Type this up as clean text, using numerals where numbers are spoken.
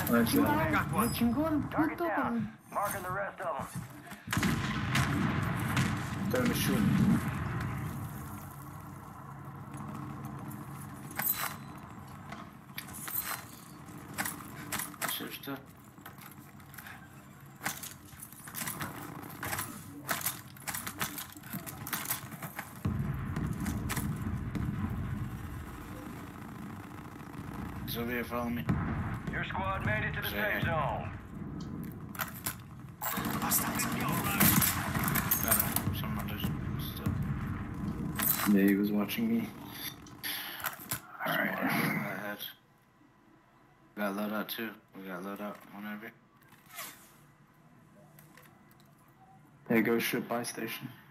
Right, yeah. Got one. Chingón, Target puto down. con... Marking the rest of them. Going to shoot. Sister. He's over here following me. Your squad made it to the Yeah. safe zone. Hostiles on your Got him. Someone just still. Yeah, he was watching me. Alright. Ahead. We got loadout too. We got loadout whenever. Hey, go shoot buy station.